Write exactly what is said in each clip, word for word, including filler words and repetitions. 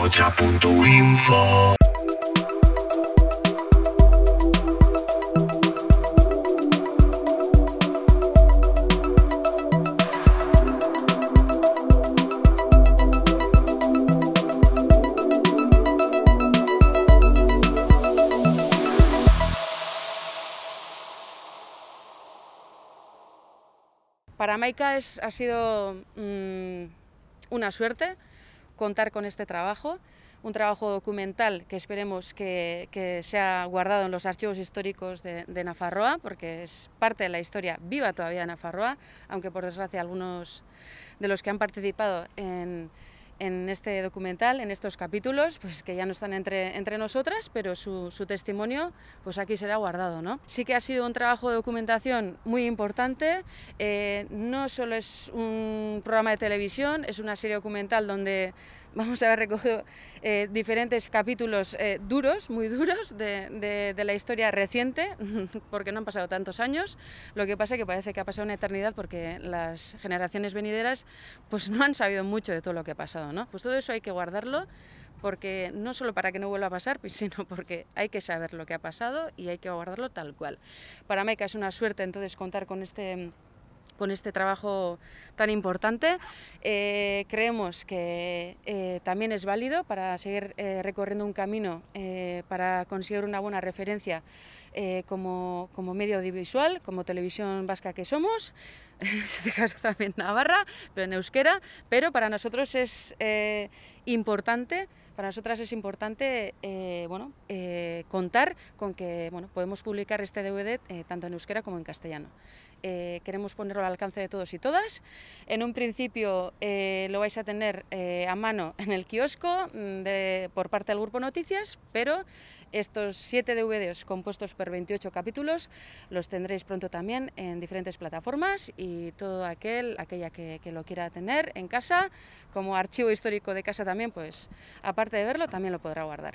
ahotsa punto info. Para Maika es, ha sido mmm, una suerte contar con este trabajo, un trabajo documental que esperemos que, que sea guardado en los archivos históricos de, de Nafarroa, porque es parte de la historia viva todavía de Nafarroa, aunque por desgracia algunos de los que han participado en, en este documental, en estos capítulos, pues que ya no están entre, entre nosotras, pero su, su testimonio pues aquí será guardado, ¿no? Sí que ha sido un trabajo de documentación muy importante, eh, no solo es un programa de televisión, es una serie documental donde vamos a haber recogido eh, diferentes capítulos eh, duros, muy duros, de, de, de la historia reciente, porque no han pasado tantos años. Lo que pasa es que parece que ha pasado una eternidad porque las generaciones venideras pues no han sabido mucho de todo lo que ha pasado, ¿no? Pues todo eso hay que guardarlo, porque no solo para que no vuelva a pasar, sino porque hay que saber lo que ha pasado y hay que guardarlo tal cual. Para Maika es una suerte entonces contar con este... con este trabajo tan importante. Eh, creemos que eh, también es válido para seguir eh, recorriendo un camino eh, para conseguir una buena referencia eh, como, como medio audiovisual, como televisión vasca que somos, en este caso también Navarra, pero en euskera, pero para nosotros es eh, importante Para nosotras es importante eh, bueno, eh, contar con que bueno, podemos publicar este D V D eh, tanto en euskera como en castellano. Eh, queremos ponerlo al alcance de todos y todas. En un principio eh, lo vais a tener eh, a mano en el kiosco de, por parte del Grupo Noticias, pero estos siete D V Ds compuestos por veintiocho capítulos los tendréis pronto también en diferentes plataformas y todo aquel, aquella que, que lo quiera tener en casa, como archivo histórico de casa también, pues aparte de verlo, también lo podrá guardar.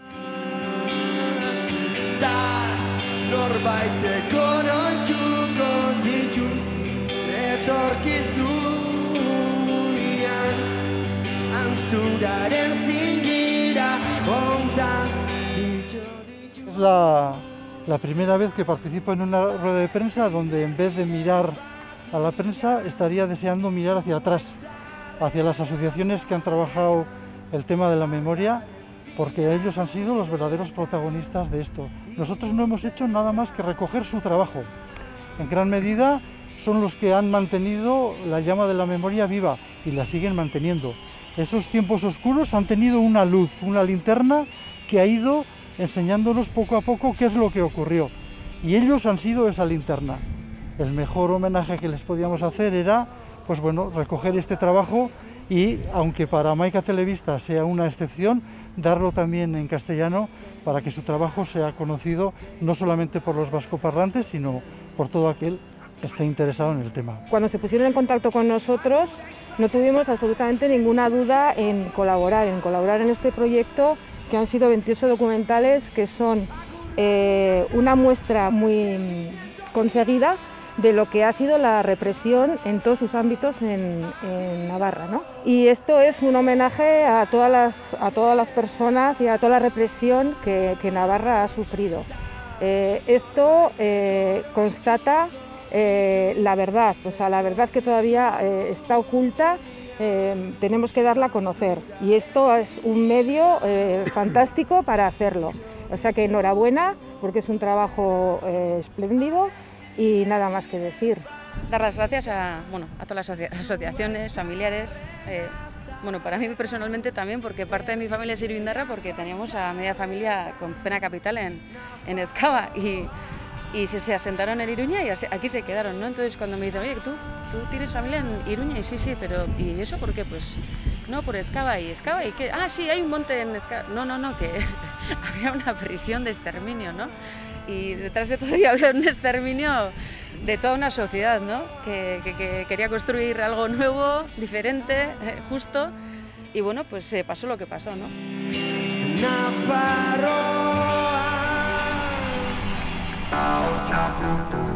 Es la, la primera vez que participo en una rueda de prensa donde en vez de mirar a la prensa estaría deseando mirar hacia atrás, hacia las asociaciones que han trabajado el tema de la memoria, porque ellos han sido los verdaderos protagonistas de esto. Nosotros no hemos hecho nada más que recoger su trabajo. En gran medida son los que han mantenido la llama de la memoria viva y la siguen manteniendo. Esos tiempos oscuros han tenido una luz, una linterna que ha ido enseñándonos poco a poco qué es lo que ocurrió. Y ellos han sido esa linterna. El mejor homenaje que les podíamos hacer era, pues bueno, recoger este trabajo y, aunque para Maika Televista sea una excepción, darlo también en castellano para que su trabajo sea conocido no solamente por los vascoparlantes, sino por todo aquel que esté interesado en el tema. Cuando se pusieron en contacto con nosotros, no tuvimos absolutamente ninguna duda en colaborar, en colaborar en este proyecto, que han sido veintiocho documentales que son eh, una muestra muy conseguida de lo que ha sido la represión en todos sus ámbitos en, en Navarra, ¿no? Y esto es un homenaje a todas las, a todas las personas y a toda la represión que, que Navarra ha sufrido. Eh, esto eh, constata eh, la verdad, o sea, la verdad que todavía eh, está oculta. Eh, tenemos que darla a conocer y esto es un medio eh, fantástico para hacerlo. O sea que enhorabuena, porque es un trabajo eh, espléndido y nada más que decir. Dar las gracias a, bueno, a todas las asocia asociaciones, familiares, eh, bueno, para mí personalmente también, porque parte de mi familia es irundarra, porque teníamos a media familia con pena capital en, en Ezkaba y, y se, se asentaron en Iruña y aquí se quedaron, ¿no? Entonces cuando me dicen, oye, ¿tú, tú tienes familia en Iruña? Y sí, sí, pero ¿y eso por qué? Pues no, por Ezkaba. ¿Y Ezkaba? ¿Y qué? Ah, sí, hay un monte en Ezkaba. No, no, no, que había una prisión de exterminio, ¿no? Y detrás de todo ello había un exterminio de toda una sociedad, ¿no? Que, que, que quería construir algo nuevo, diferente, eh, justo. Y bueno, pues eh, pasó lo que pasó, ¿no? Nafarroa.